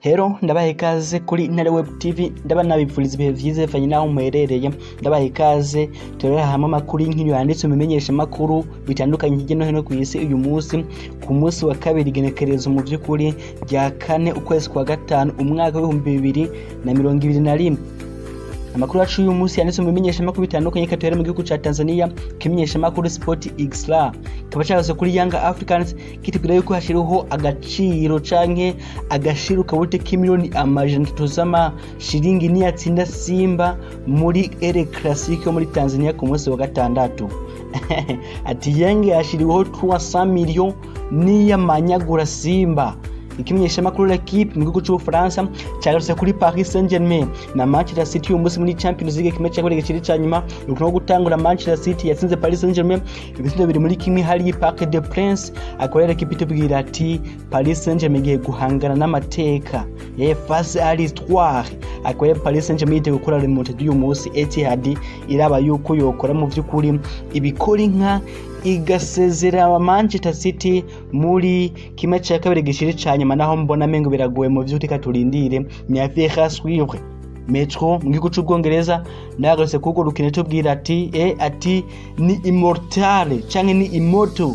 Hero ndabaha ikaze kuri Intare Web TV, ndabanabipfuriza ibihe vyiza bivanye naho muherereye. Ndabaha ikaze turera hamwe amakuru y'inkuru yanditse mu bimenyesha makuru bitandukanye hirya no hino ku isi uyu munsi ku munsi wa kabiri igenekerezo mu vy'ukuri rya 4 ukwezi kwa gatanu umwaka wa 2021. Amakuru yacu uyu munsi yanditse mu bimenyesha makuru bitandukanye katwere mu gihugu ca Tanzania, kimenyesha makuru Sport Extra kaba cyagase kuri Young Africans kitubwira yuko hashiriho agaciro canke agashiru kabute k'imiliyoni amajana 3 z'ama shilingi ni yatsinda Simba muri El Clasico muri Tanzania ku munsi wa gatandatu. Ati Young yashiriho 300 millions ni yamanyagura Simba. Ikimenyesha makuru l'Equipe mu gihugu cy'Ubufaransa cyagarutse kuri Paris Saint-Germain na Manchester City uyu munsi muri Champions League kimwe cyakwereka kiri cyanyuma urukino rwo gutangura Manchester City yatsinze Paris Saint-Germain ibitsindo biri muri kimwe hari Parc des Princes. Akorera Equipe tubwira ati Paris Saint-Germain giye guhangana n'amateka face à l'histoire. Akorera Paris Saint-Germain yite gukora remonte y'uyu munsi Etihad iraba yuko yokora mu vy'ukuri ibikora inka igasezera Manchester City muri kimwe cya kabiri gishiri cyanyuma naho mbona mengo biragoye mu vy'utika turindire myafika suivre. Metro mu gihugu cy'Ubwongereza ndagarutse kuko rukine tubwira ati ati ni immortale canke ni immortal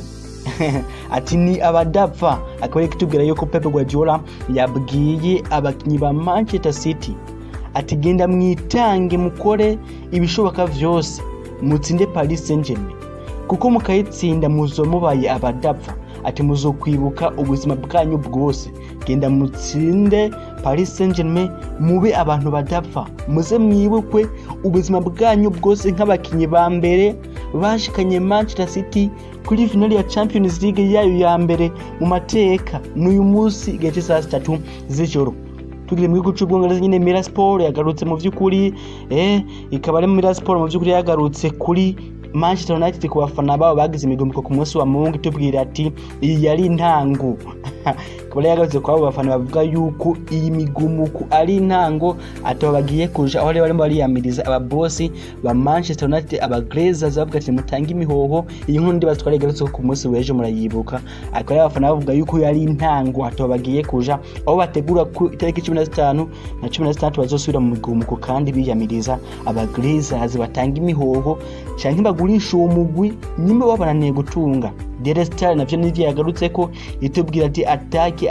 ati ni abadapfa. Akore kitubwira yuko Pep Guardiola yabwiye abakinyi ba Manchester City ati genda mwitange mukore ibishoboka vyose mutsinde Paris Saint-Germain kuko mukayitsinda muzomubaye abadapfa. Ati muzokwibuka ubuzima bwanyu bwose, genda mutsinde Paris Saint-Germain mube abantu badapfa, muze mwibukwe ubuzima bwanyu bwose nk'abakinyi ba mbere bashikanye Manchester City kuri finali ya Champions League yayo ya mbere mu mateka n'uyu munsi gece saa 3 z'ijoro. Tugire mu gihugu cy'Ubwongereza nyine Mirasport yagarutse mu vy'ukuri ikaba ari Mirasport mu vy'ukuri yagarutse kuri Manchester United ku bafana babo bagize imigumuko ku munsi wa Mungu tubwira ati iyi yari intango. Kabale yagarutse kwa abo bafana bavuga yuko iyi migumuko ari intango ataba bagiye kuja aho bari bariyamiriza ababossi ba Manchester United aba Glazers bavuga ati mutanga imihoho. Iyi nkuru ndi batware garutse ku munsi weje murayibuka. Akaba abafana bavuga yuko yari intango ataba bagiye kuja aho bategura ku itariki 15 na 16 bazosubira mu migumuko kandi biyamiriza aba Glazers batanga imihoho canke bagurisha uwo mugwi nyimbe wabananiye gutunga. Daily Star navyo nivyo yagarutse ko itubwira ati atake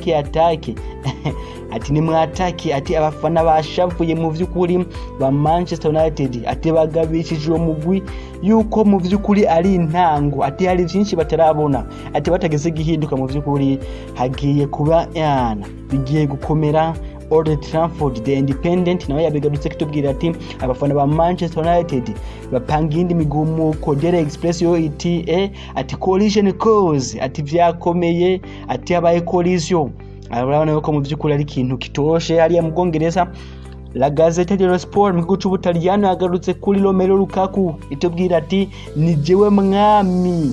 ati ni mwatake ati abafana bashavuye mu vy'ukuri ba Manchester United ati bagabishije uwo mugwi yuko mu vy'ukuri ari intango ati hari byinshi batarabona ati batageze gihinduka mu vy'ukuri hagiye kuba bigiye gukomera. Old Trafford The Independent nawe yabigarutse kitubwira ati abafana ba Manchester United bapanga indi migumuko. Daily Express yo iti ati collision cause ati vyakomeye ati abaye collision. Arabona yuko mu vy'ukuri ari ikintu kitoshe hariya mu Bwongereza. La Gazzetta dello Sport mu gihugu cy'Ubutaliyano yagarutse kuri Romelu Lukaku itubwira ati ni jewe mwami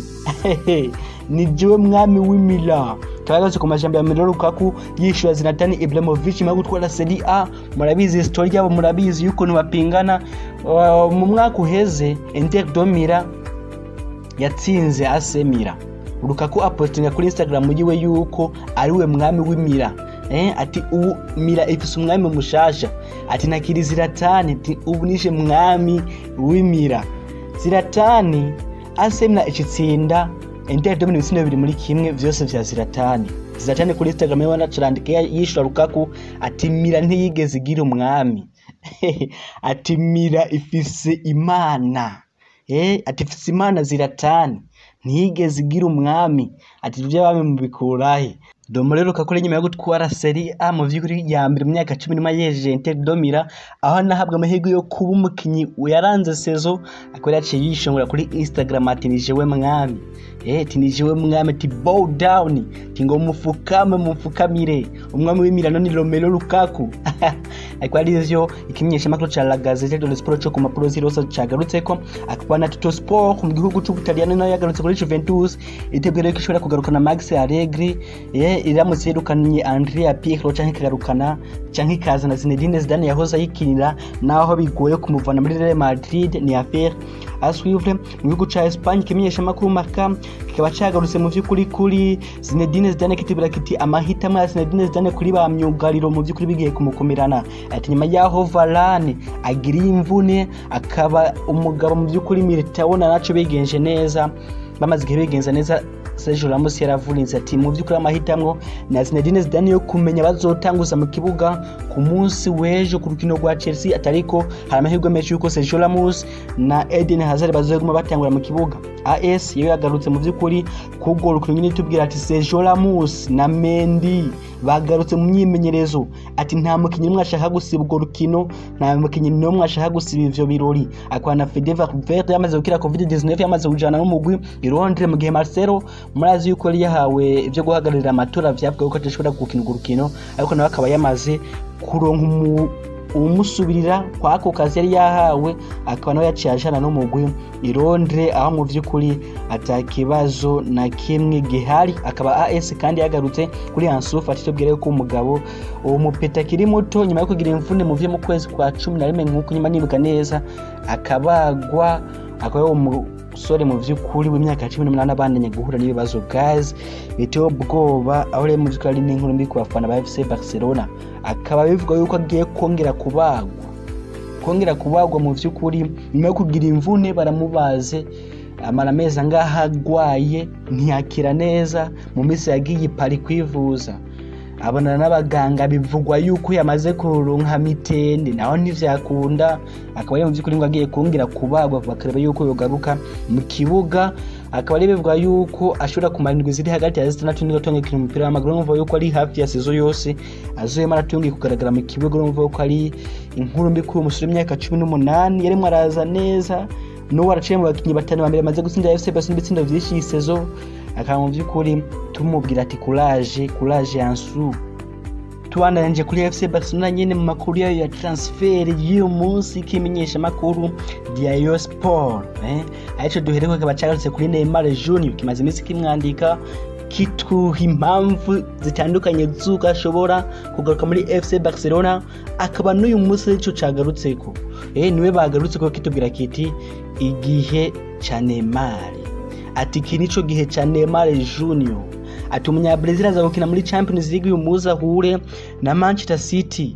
ni jewe mwami w'Imilan. Twagaze ku majambo ya Romelu Lukaku yishura Zlatan Ibrahimovic mu gutwara Serie A. Murabizi story yabo, murabizi yuko nibapingana mu mwaka uheze Inter de Milan yatsinze AC Milan. Lukaku apostinga kuri Instagram yiwe yuko ari we mwami w'Imilan. Ati ubu Milan ifise umwami mushasha ati nakiri Zlatan ati ubu nishe mwami w'Imilan. Zlatan AC Milan ikitsinda Inter de Milan ibitsina biri muri kimwe vyose vya Zlatan. Zlatan kuri Instagram yawe acurandika yishura Lukaku ati Milan ntiyigeze igira umwami ati Milan ifise imana ati ifise imana Zlatan ntiyigeze igira umwami ati byo bame mu bikurahe. Romelu Lukaku nyuma yo gutwara Serie A mu vy'ukuri ya mbere mu myaka 10 yejeje Inter de Milan aho nahabwa amahirwe yo kuba umukinyi yaranze sezo. Akora yaciye yishongora kuri Instagram ati nijewe mwami tinijewe mwami ati bow down tingo mupfukamire umwami w'Imilan ni Romelu Lukaku. Akaba rizyo ikimenyesha makuru cha La Gazzetta dello Sport cyo ku mapuro zirose cyagarutse ko akaba na Tutto Sport mu gihugu cy'Ubutaliyano nayo yagarutse kuri Juventus itebwere ko ishobora kugarukana Max Allegri iramutse yirukanye Andrea Pirlo canke kagarukana canke kazana Zinedine Zidane yahoze ayikinira naho bigoye kumuvana muri Real Madrid. Ni affaire suivre. Mu gihugu ca Espagne kimenyesha makuru Marca kikaba cagarutse mu vy'ukuri kuri Zinedine Zidane kitubira kiti amahitamo ya Zinedine Zidane kuri ba myugariro mu vy'ukuri bigiye kumukomerana. Ati nyuma yaho Varane agiriye imvune akaba umugabo mu vy'ukuri Militao naco bigenje neza, bamaze igihe bigenza neza. Sergio Ramos yaravunitse ati mu by'ukuri amahitamo na Zinedine Zidane yo kumenya bazotanguza mu kibuga ku munsi w'ejo ku rukino rwa Chelsea, atariko hari amahirwe menshi yuko Sergio Ramos na Eden Hazard bazoguma batangura mu kibuga. AS yo yagarutse mu by'ukuri kugora rukino nyine tubwira ati Sergio Ramos na Mendy bagarutse mu myimenyerezo, ati nta mukinyi umwe ashaka gusiba urwo rukino, nta mukinyi n'umwe ashaka gusiba ivyo birori. Akwana Fede Valverde yamaze gukira COVID-19 yamaze kujana n'umugwi i Londres, mu gihe Marcelo murazi yuko yari yahawe ivyo guhagararira amatora vyavuga ko atashobora gukina urwo rukino, ariko nawe akaba yamaze kuronka umusubirira kwa ako kazi yari yahawe, akaba nawe yaciye ajana n'umugwi i Londres, aho mu vy'ukuri atakibazo na kimwe gihari. Akaba AS kandi yagarutse kuri Ansu Fati tubwire ko umugabo uwo mupeta kiri muto nyuma yo kugira imvune mu mu kwezi kwa 11 nk'uko nyuma nibuka neza akabagwa, akaba umusore mu vy'ukuri w'imyaka 18 abandanye guhura n'ibibazo guys biteye ubwoba, aho rero mu vy'ukuri ari n'inkuru mbi ku bafana ba FC Barcelona. Akaba bivuga yuko agiye kongera kubagwa mu vy'ukuri nyuma yo kugira imvune, baramubaze amara amezi angaha agwaye ntiyakira neza, mu minsi yagiye Paris kwivuza abonana n'abaganga bivugwa yuko yamaze kuronka mitende, naho ntivyakunda. Akaba ari mu vy'ukuri ngo agiye kongera kubagwa bakareba yuko yogaruka mu kibuga. Akaba ari bivuga yuko ashobora kumara indwi ziri hagati ya 6 n'itongekira umupira w'amaguru, numva yuko ari hafi ya sezo yose azoyema aratungi kugaragara mu kibuga, numva yuko ari inkuru mbi ku musore w'imyaka 18 yarimo araza neza, no waraciye mu bakinyi batanu bambere amaze gutsinda FC Barcelona ibitsindo vyinshi iyi sezo. Akaba mu vy'ukuri tumubwira ati courage Ansu. Tuandanje kuri FC Barcelona nyene mu makuru ya transfer y'uyu munsi kimenyesha makuru Diario Sport, ayico duhereko kaba cyagarutse kuri Neymar Junior, kimaze imisi kimwandika kituha impamvu zitandukanye zuko ashobora kugaruka muri FC Barcelona. Akaba n'uyu munsi ico cagarutseko niwe bagarutse ko kitubwira kiti igihe ca Neymar, ati kinico gihe ca Neymar Junior, ati umunyabrazil aza gukina muri Champions League uyu muzi ahure na Manchester City,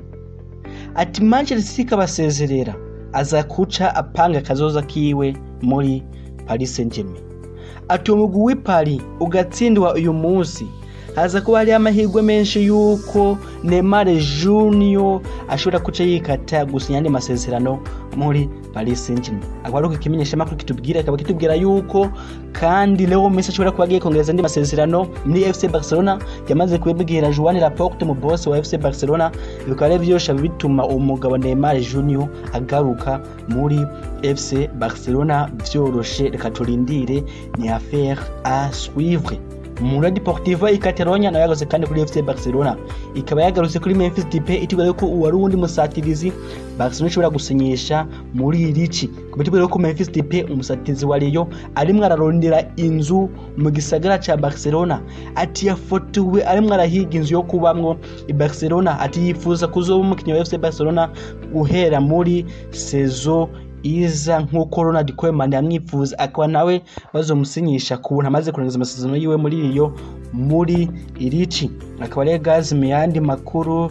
ati Manchester City kabasezerera aza kuca apanga kazoza kiwe muri Paris Saint-Germain, ati umugwi w'i Paris ugatsindwa uyu munsi haza kuba hari amahirwe menshi yuko Neymar Junior ashobora kuca yikata gusinya andi masezerano muri Paris Saint-Germain. Akaba ari kimenyesha makuru kitubwira yuko kandi Leo Messi ashobora kuba agiye kongereza andi masezerano muri FC Barcelona, yamaze kubibwira Joan Laporte mu boss wa FC Barcelona. Bikaba ari byosha bituma umugabo Neymar Junior agaruka muri FC Barcelona vyoroshe. Reka turindire, ni affaire à suivre. Mundo Deportivo Catalonia nayo yagaruze kandi kuri FC Barcelona, ikaba yagarutse kuri Memphis Depay itubwira ko uwari undi musatirizi Barcelona ishobora gusinyisha muri Richi. Kubitubwira ko Memphis Depay umusatirizi wa Rio arimwe ararondera inzu mu gisagara ca Barcelona, ati yafotowe arimwe arahiga inzu yo kubamwo i Barcelona, ati yifuza kuzoba umukinyi wa FC Barcelona guhera muri sezo iza nkuko Ronald Koeman yamwifuza. Akaba nawe bazomusinyisha kubuntu amaze kurangiza amasezerano yiwe muri Rio muri Irichi. Akaba rero guys mu yandi makuru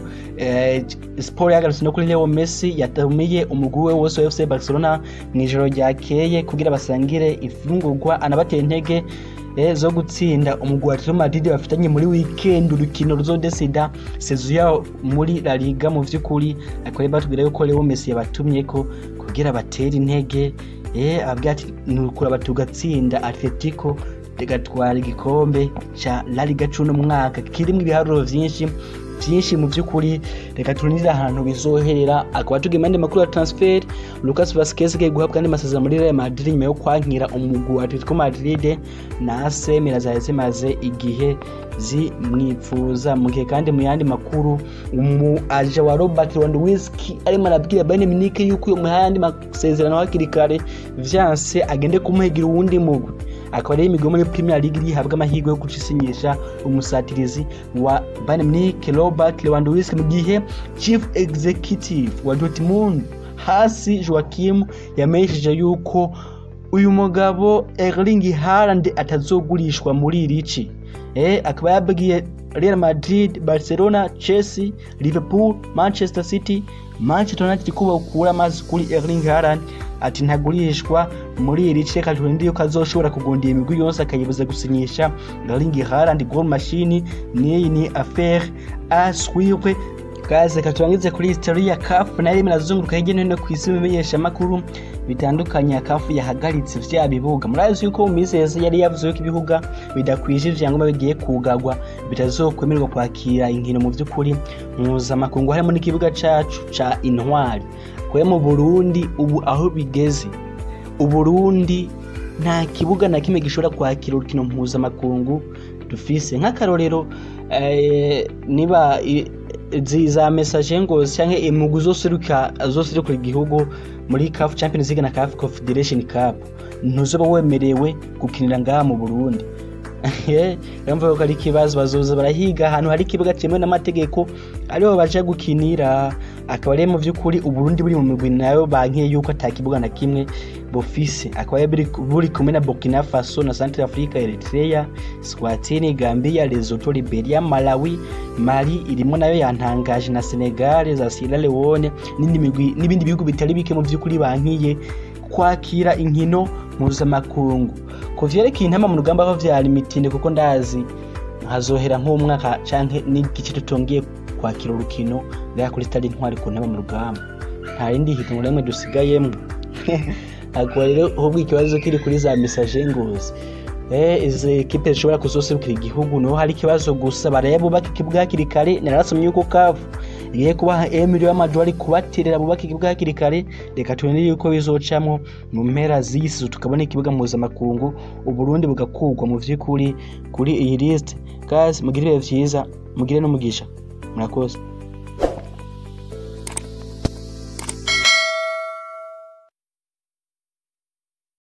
Sport yagarutse no kuri Leo Messi yatumiye umugwi we wose wa FC Barcelona mwijoro ryakeye kugira basangire ifungurwa, anabateye intege zo gutsinda umugwi wa Real Madrid bafitanye muri weekend urukino ruzodesida sezo yao muri La Liga. Mu vy'ukuri akaba batubwira yuko Leo Messi yabatumye ko kugira batera intege abwira ati nukura batugatsinda Atletico tegatwara igikombe cha La Liga cuno mwaka kirimo ibiharuro vyinshi mu vy'ukuri. Reka turindira ahantu bizoherera. Akaba tugimande makuru ya transfer Lucas Vazquez ke guhabwa andi masezerano muri Real Madrid nyuma yo kwankira umugwi wa Atletico Madrid na AC Milan zimaze igihe zimwifuza. Mu gihe kandi mu yandi makuru aje wa Robert Lewandowski arimo arabwira Bayern Munich yuko uyu muhandi masezerano hakiri kare vyanse agende kumuhigira uwundi mugwi. Akaba ari imigwi muri Premier League ihabwa amahirwe yo gucisinyisha umusatirizi wa Bayern Munich Robert Lewandowski, mu gihe Chief Executive wa Dortmund Hasi Joachim yamesheje yuko uyu mugabo Erling Haaland atazogurishwa muri irici akaba yabwiye Real Madrid, Barcelona, Chelsea, Liverpool, Manchester City, Manchester United kuba ukura amazi kuri Erling Haaland ati ntagurishwa muri iri ceka turindi yuko azoshobora kugondira imigwi yose akayibuza gusinyisha Erling Haaland. Goal machine ni affaire à suivre. Kaze katurangize kuri history ya CAF nayo irazunguruka hirya no hino ku isi bimenyesha makuru bitandukanye. CAF yahagaritse vya bibuga, murazi yuko umiseze yari yavuze ko ibibuga bidakwijije ngo bigiye kugagwa bitazokwemerwa kwakira inkino mu by'ukuri mpuzamakungu, harimo n'ikibuga cacu ca Intwari. Kwe mu Burundi ubu aho bigeze, Uburundi nta kibuga na kimwe gishobora kwakira urukino mpuzamakungu dufise. Nk'akarorero niba za message ngo cyanke imugu zoseruka igihugu muri CAF Champions League na CAF Confederation Cup ntuzoba wemerewe gukinira ngaha mu Burundi. Yamva ko ari kibazo bazoza barahiga ahantu hari kibuga cyemewe n'amategeko ariho baje gukinira. Akaba ari mu by'ukuri Uburundi buri mu migwi nayo bankiye yuko atakibuga na kimwe bofise. Akaba buri kumwe na Burkina Faso na Central Africa, Eritrea, Swatini, Gambia, Lesotho, Liberia, Malawi, Mali irimo nayo yantangaje na Senegal, za Sierra Leone n'ibindi bihugu bitari bike mu by'ukuri bankiye kwakira inkino mpuzamakungu. Ko vyerekeye intama mu rugamba aho vyari mitinde kuko ndazi hazohera nk'umwaka canke n'igice tutongeye kwakira urukino rya kuri Stade Intwari ku ntama mu rugamba. Nta rindi higanwa rimwe dusigayemo. Akwa rero ahubwo ikibazo kiri kuri za message ngozi izi equipe zishobora kuzoserukira igihugu no hari kibazo gusa barayabubaka ikibuga hakiri kare. Narasomye yuko CAF igiye kubaha Emilio Amadori kubaterera bubaka ikibuga hakiri kare. Reka tubone yuko bizocamo mu mpera z'isi tukabona ikibuga mpuzamakungu Uburundi bugakugwa mu vy'ukuri kuri iyi list. Guys, mugire vyiza, mugire no mugisha, murakoze.